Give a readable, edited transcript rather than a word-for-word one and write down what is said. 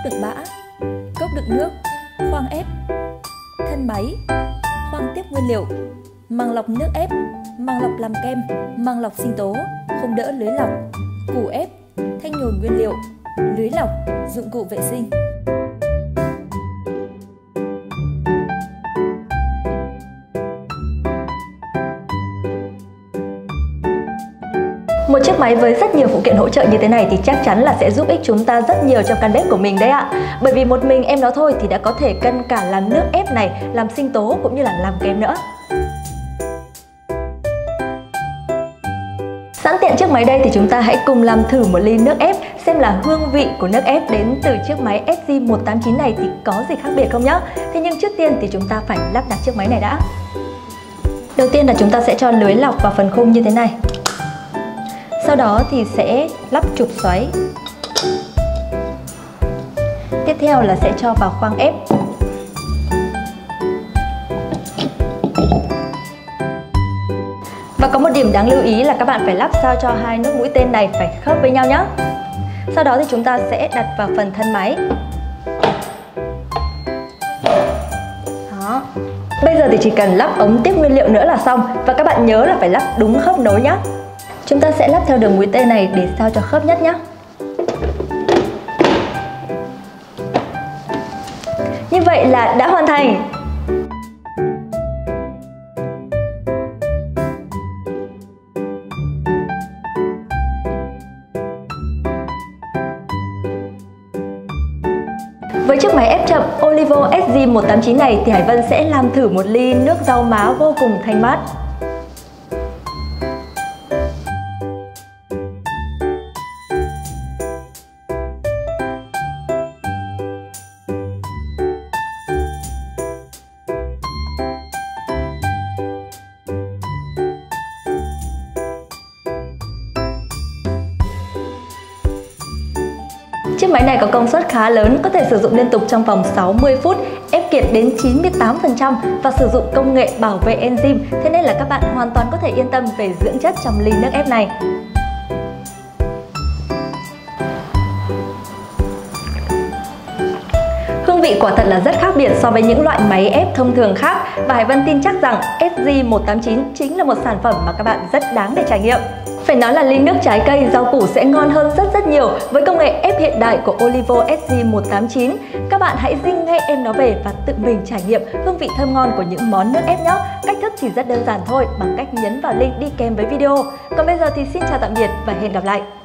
đựng bã, cốc đựng nước, khoang ép, thân máy, khoang tiếp nguyên liệu, màng lọc nước ép, màng lọc làm kem, màng lọc sinh tố, khung đỡ lưới lọc, củ ép, thanh nhồi nguyên liệu, lưới lọc, dụng cụ vệ sinh. Một chiếc máy với rất nhiều phụ kiện hỗ trợ như thế này thì chắc chắn là sẽ giúp ích chúng ta rất nhiều trong căn bếp của mình đấy ạ. Bởi vì một mình em nó thôi thì đã có thể cân cả làm nước ép này, làm sinh tố cũng như là làm kem nữa. Sẵn tiện chiếc máy đây thì chúng ta hãy cùng làm thử một ly nước ép xem là hương vị của nước ép đến từ chiếc máy SG189 này thì có gì khác biệt không nhá. Thế nhưng trước tiên thì chúng ta phải lắp đặt chiếc máy này đã. Đầu tiên là chúng ta sẽ cho lưới lọc vào phần khung như thế này. Sau đó thì sẽ lắp trục xoáy. Tiếp theo là sẽ cho vào khoang ép. Và có một điểm đáng lưu ý là các bạn phải lắp sao cho hai nút mũi tên này phải khớp với nhau nhé. Sau đó thì chúng ta sẽ đặt vào phần thân máy. Đó. Bây giờ thì chỉ cần lắp ống tiếp nguyên liệu nữa là xong. Và các bạn nhớ là phải lắp đúng khớp nối nhé. Chúng ta sẽ lắp theo đường mũi tên này để sao cho khớp nhất nhé. Như vậy là đã hoàn thành. Với chiếc máy ép chậm Olivo SG189 này thì Hải Vân sẽ làm thử một ly nước rau má vô cùng thanh mát. Chiếc máy này có công suất khá lớn, có thể sử dụng liên tục trong vòng 60 phút, ép kiệt đến 98% và sử dụng công nghệ bảo vệ enzyme, thế nên là các bạn hoàn toàn có thể yên tâm về dưỡng chất trong ly nước ép này. Hương vị quả thật là rất khác biệt so với những loại máy ép thông thường khác và Hải Vân tin chắc rằng SG189 chính là một sản phẩm mà các bạn rất đáng để trải nghiệm. Phải nói là ly nước trái cây, rau củ sẽ ngon hơn rất nhiều với công nghệ ép hiện đại của Olivo SG189. Các bạn hãy dinh ngay em nó về và tự mình trải nghiệm hương vị thơm ngon của những món nước ép nhé. Cách thức thì rất đơn giản thôi, bằng cách nhấn vào link đi kèm với video. Còn bây giờ thì xin chào tạm biệt và hẹn gặp lại.